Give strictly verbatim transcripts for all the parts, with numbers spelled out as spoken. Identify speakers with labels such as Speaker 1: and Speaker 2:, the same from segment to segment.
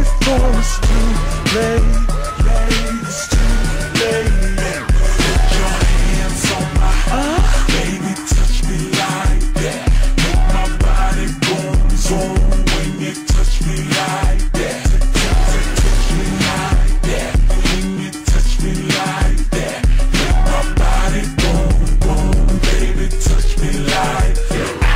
Speaker 1: before it's too late. It's too late. Put your hands on my heart, baby, touch me like that. Make my body boom, zoom when you touch me like that. Touch me like that. When you touch me like that. Make my body boom, boom, baby, touch me like that.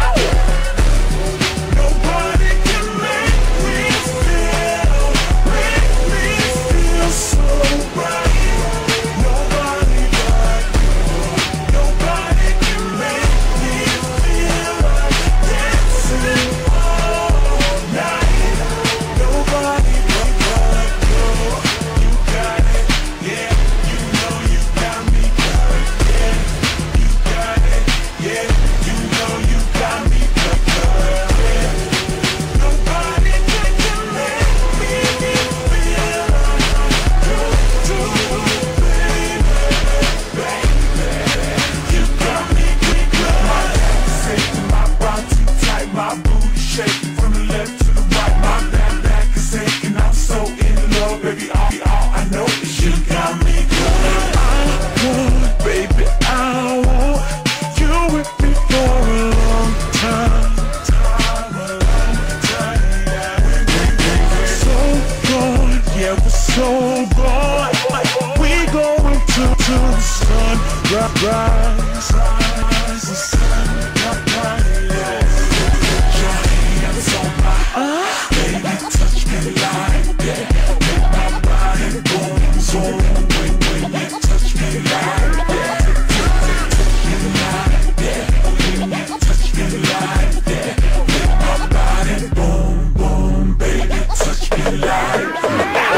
Speaker 1: Nobody can make me feel, make me feel so right. Nobody but you. Nobody can make me feel like dancing all night. Nobody but you. You got it, yeah. You know you got me good, yeah. You got it, yeah. You know you got me good, yeah. Nobody can make me feel like you do, baby, baby. You got me good, good. My back is aching, my body too tight, my booty shaking from the left to the right. My back, back is aching, I'm so in love, baby. All, all I know is you got me good. I want, baby, I want you with me for a long time. Time, a long time. We're so gone, yeah, we're so gone. We going to, to the sun, rise, rise, the sun, rise. Put your hands on my heart, baby, touch me like that. Make my body boom, zoom when, when you touch me like that. Touch me like that. When you touch me like that. Make my body boom, boom, baby, touch me like that.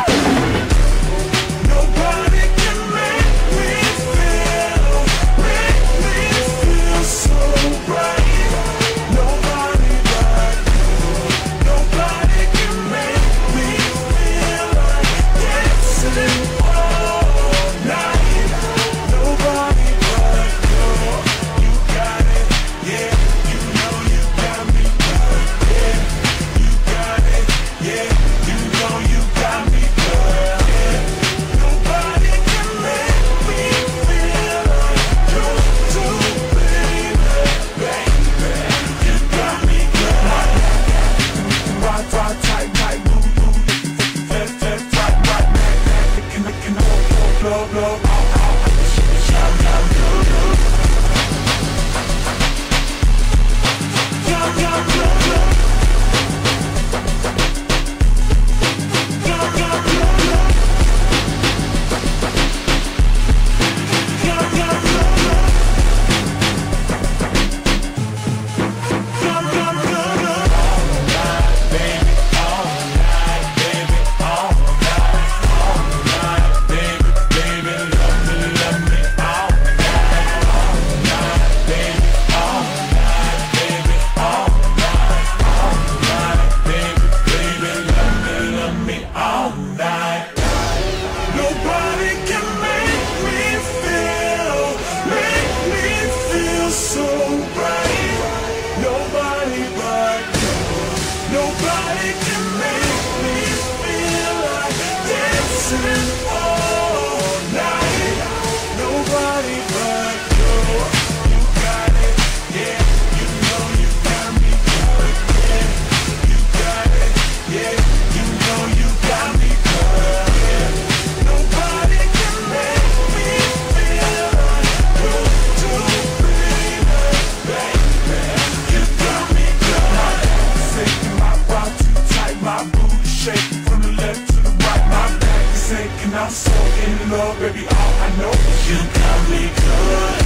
Speaker 1: Nobody can make me feel, make me feel so right. Nobody but you. Nobody can make me feel like dancing all night. Nobody but you. You got it, yeah. You know you got me good, yeah. You got it, yeah. You know you got me good, yeah. Nobody can make me feel like you do, baby, baby. You got me good. Right, right, tight, tight, move, move, left, left, right, right, back, back, licking, licking, blow, blow, blow, blow, shout, shout, shout, shout, shout, shout, nobody can make me feel, make me feel so right. Nobody but you. Nobody can make me feel like dancing all night. Nobody but you. You got it, yeah. You know you got me good, yeah. You got it, yeah. You know you got me good, yeah. Nobody can make me feel like you do, baby, baby. You got me good. My back is aching, my body too tight, my booty shaking from the left to the right. My back is aching, I'm so in love, baby. All I know is you got me good.